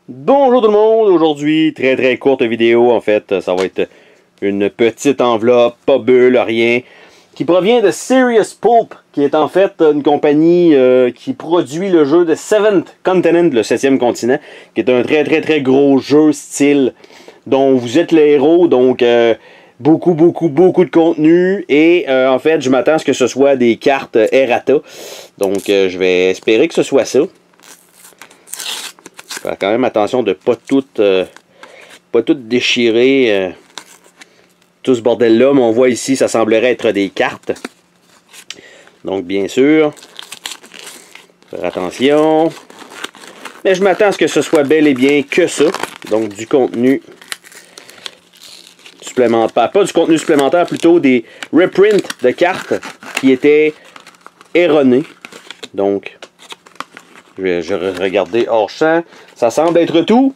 Bonjour tout le monde, aujourd'hui très courte vidéo en fait, ça va être une petite enveloppe, pas bulle, rien, qui provient de Serious Poulp, qui est en fait une compagnie qui produit le jeu de Seventh Continent, le 7e continent, qui est un très gros jeu style dont vous êtes les héros, donc beaucoup de contenu, et en fait je m'attends à ce que ce soit des cartes errata, donc je vais espérer que ce soit ça. Faire quand même attention de pas tout déchirer tout ce bordel là, mais on voit ici ça semblerait être des cartes, donc bien sûr faire attention, mais je m'attends à ce que ce soit bel et bien que ça, donc du contenu supplémentaire, pas du contenu supplémentaire, plutôt des reprints de cartes qui étaient erronés. Donc je vais regarder hors champ. Ça semble être tout.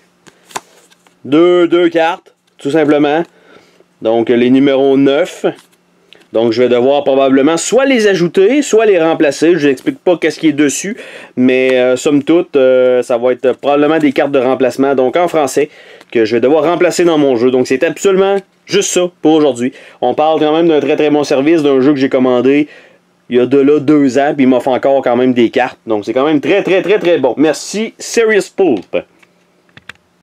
Deux cartes, tout simplement. Donc les numéros 9. Donc je vais devoir probablement soit les ajouter, soit les remplacer. Je n'explique pas qu'est-ce qui est dessus. Mais somme toute, ça va être probablement des cartes de remplacement. Donc en français, que je vais devoir remplacer dans mon jeu. Donc c'est absolument juste ça pour aujourd'hui. On parle quand même d'un très bon service, d'un jeu que j'ai commandé il y a de là 2 ans, puis il m'offre encore quand même des cartes. Donc c'est quand même très bon. Merci, Serious Poulp.